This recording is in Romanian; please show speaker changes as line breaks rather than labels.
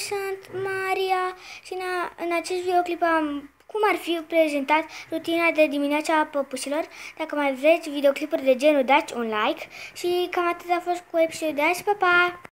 sunt Maria și în acest videoclip am cum ar fi prezentat rutina de dimineața a păpușilor. Dacă mai vreți videoclipuri de genul, dați un like și cam atât a fost cu episodul de azi. Pa, pa!